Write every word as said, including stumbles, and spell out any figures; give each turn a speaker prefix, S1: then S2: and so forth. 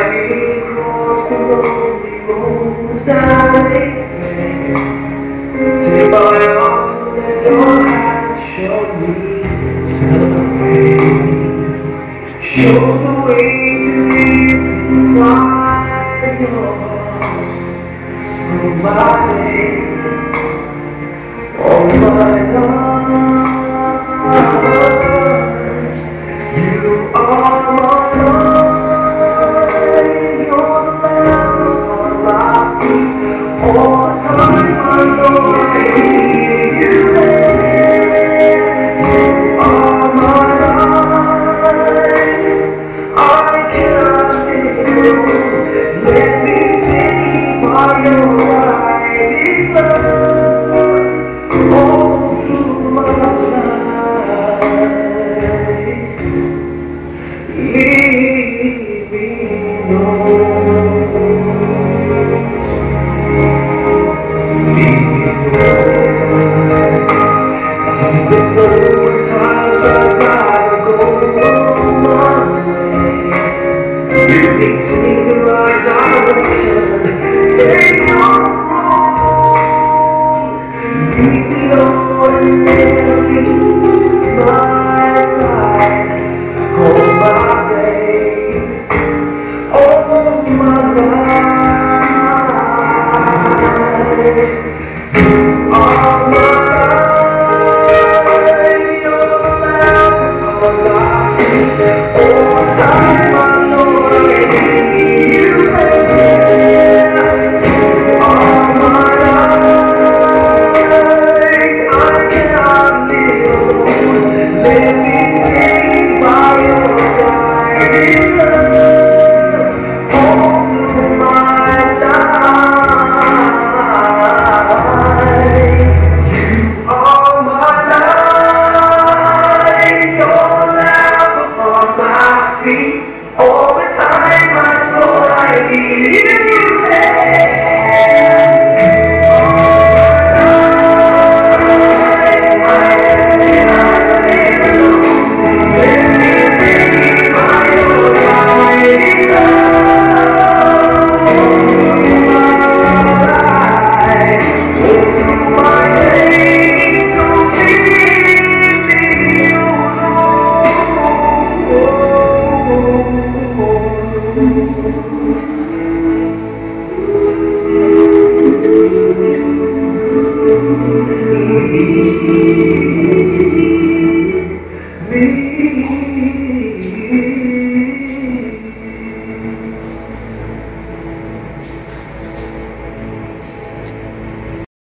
S1: be across the lonely roads that make face. Take my arms and let your hand show me the way. Show the way to me inside your heart. Through my days, all my life, you are my life. You're the lamp on my feet. All the time I know I need you there. You are my life. I cannot live. Let me stay by your guiding love all through my life. Leave me alone. Leave me alone. Even though at times I'd rather go my way, you need to take the right direction. Take your road. Leave me alone and never leave my side. All my days, all my life, you are my life. You're the lamp of my life. All the time I know I need you there. You are my life. I cannot live alone. Let me stay by your guiding love all through my life. You are my life. You're the lamp upon my feet. All the time I know I need you there. Thank you.